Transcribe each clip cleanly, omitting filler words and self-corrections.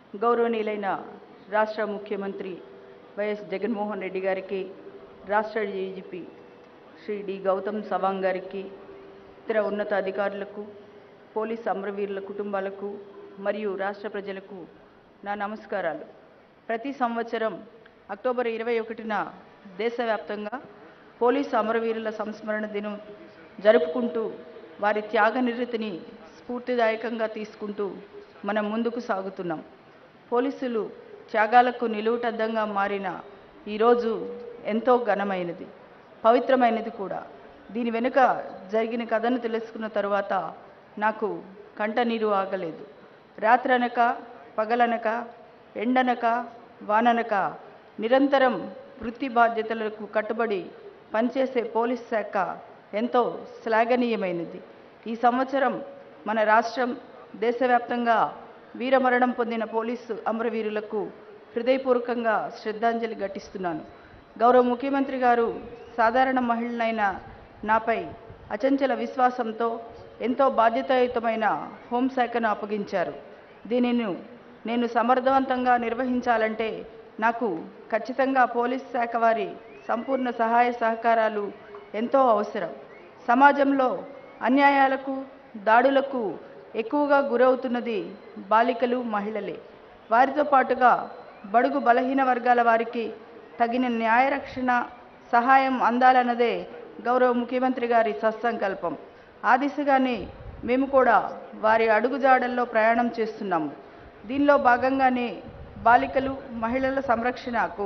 గౌరవనీయులైన రాష్ట్ర ముఖ్యమంత్రి వైఎస్ జగన్మోహన్ రెడ్డి గారికి, రాష్ట్ర డీజీపీ శ్రీ డి గౌతమ్ సవాంగ్ గారికి, ఇతర ఉన్నత అధికారులకు, పోలీస్ అమరవీరుల కుటుంబాలకు మరియు రాష్ట్ర ప్రజలకు నా నమస్కారాలు. ప్రతి సంవత్సరం అక్టోబర్ 21న దేశవ్యాప్తంగా పోలీసు అమరవీరుల సంస్మరణ దినం జరుపుకుంటూ వారి త్యాగనిరతిని స్ఫూర్తిదాయకంగా తీసుకుంటూ మనం ముందుకు సాగుతున్నాం. పోలీసులు త్యాగాలకు నిలువుటద్దంగా మారిన ఈరోజు ఎంతో ఘనమైనది, పవిత్రమైనది కూడా. దీని వెనుక జరిగిన కథను తెలుసుకున్న తరువాత నాకు కంటనీరు ఆగలేదు. రాత్రనక పగలనక ఎండనక వాననక నిరంతరం వృత్తి బాధ్యతలకు కట్టుబడి పనిచేసే పోలీస్ శాఖ ఎంతో శ్లాఘనీయమైనది. ఈ సంవత్సరం మన రాష్ట్రం దేశవ్యాప్తంగా వీరమరణం పొందిన పోలీసు అమరవీరులకు హృదయపూర్వకంగా శ్రద్ధాంజలి ఘటిస్తున్నాను. గౌరవ ముఖ్యమంత్రి గారు సాధారణ మహిళనైన నాపై అచంచల విశ్వాసంతో ఎంతో బాధ్యతాయుతమైన హోంశాఖను అప్పగించారు. దీనిని నేను సమర్థవంతంగా నిర్వహించాలంటే నాకు ఖచ్చితంగా పోలీస్ శాఖ వారి సంపూర్ణ సహాయ సహకారాలు ఎంతో అవసరం. సమాజంలో అన్యాయాలకు, దాడులకు ఎక్కువగా గురవుతున్నది బాలికలు, మహిళలే. వారితో పాటుగా బడుగు బలహీన వర్గాల వారికి తగిన న్యాయరక్షణ సహాయం అందాలన్నదే గౌరవ ముఖ్యమంత్రి గారి సత్సంకల్పం. ఆ దిశగానే మేము కూడా వారి అడుగుజాడల్లో ప్రయాణం చేస్తున్నాము. దీనిలో భాగంగానే బాలికలు, మహిళల సంరక్షణకు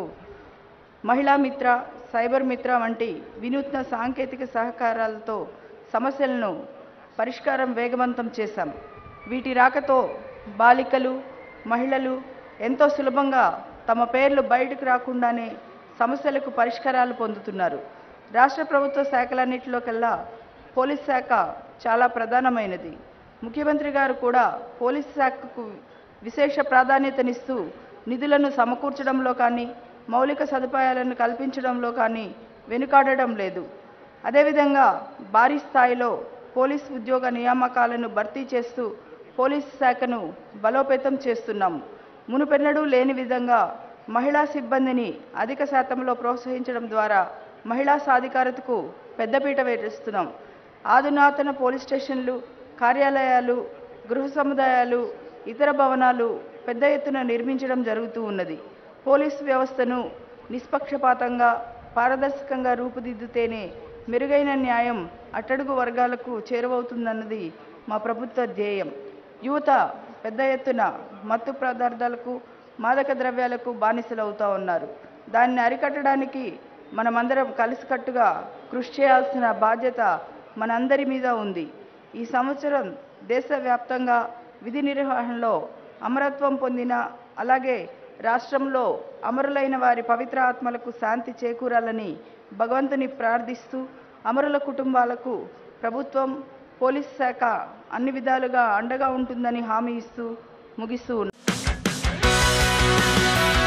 మహిళా మిత్ర, సైబర్ మిత్ర వంటి వినూత్న సాంకేతిక సహకారాలతో సమస్యలను పరిష్కారం వేగవంతం చేశాం. వీటి రాకతో బాలికలు, మహిళలు ఎంతో సులభంగా తమ పేర్లు బయటకు రాకుండానే సమస్యలకు పరిష్కారాలు పొందుతున్నారు. రాష్ట్ర ప్రభుత్వ శాఖలన్నింటిలో కల్లా పోలీస్ శాఖ చాలా ప్రధానమైనది. ముఖ్యమంత్రి గారు కూడా పోలీస్ శాఖకు విశేష ప్రాధాన్యతనిస్తూ నిధులను సమకూర్చడంలో కానీ, మౌలిక సదుపాయాలను కల్పించడంలో కానీ వెనుకాడడం లేదు. అదేవిధంగా భారీ స్థాయిలో పోలీస్ ఉద్యోగ నియామకాలను భర్తీ చేస్తూ పోలీస్ శాఖను బలోపేతం చేస్తున్నాము. మునుపెన్నడూ లేని విధంగా మహిళా సిబ్బందిని అధిక శాతంలో ప్రోత్సహించడం ద్వారా మహిళా సాధికారతకు పెద్దపీట వేస్తున్నాం. ఆధునాతన పోలీస్ స్టేషన్లు, కార్యాలయాలు, గృహ సముదాయాలు, ఇతర భవనాలు పెద్ద ఎత్తున నిర్మించడం జరుగుతూ ఉన్నది. పోలీసు వ్యవస్థను నిష్పక్షపాతంగా, పారదర్శకంగా రూపుదిద్దుతేనే మెరుగైన న్యాయం అట్టడుగు వర్గాలకు చేరువవుతుందన్నది మా ప్రభుత్వ ధ్యేయం. యువత పెద్ద ఎత్తున మత్తు పదార్థాలకు, మాదక ద్రవ్యాలకు బానిసలవుతూ ఉన్నారు. దాన్ని అరికట్టడానికి మనమందరం కలిసికట్టుగా కృషి చేయాల్సిన బాధ్యత మనందరి మీద ఉంది. ఈ సంవత్సరం దేశవ్యాప్తంగా విధి నిర్వహణలో అమరత్వం పొందిన, అలాగే రాష్ట్రంలో అమరులైన వారి పవిత్ర ఆత్మలకు శాంతి చేకూరాలని భగవంతుని ప్రార్థిస్తూ, అమరుల కుటుంబాలకు ప్రభుత్వం, పోలీస్ శాఖ అన్ని విధాలుగా అండగా ఉంటుందని హామీ ఇస్తూ ముగిస్తూ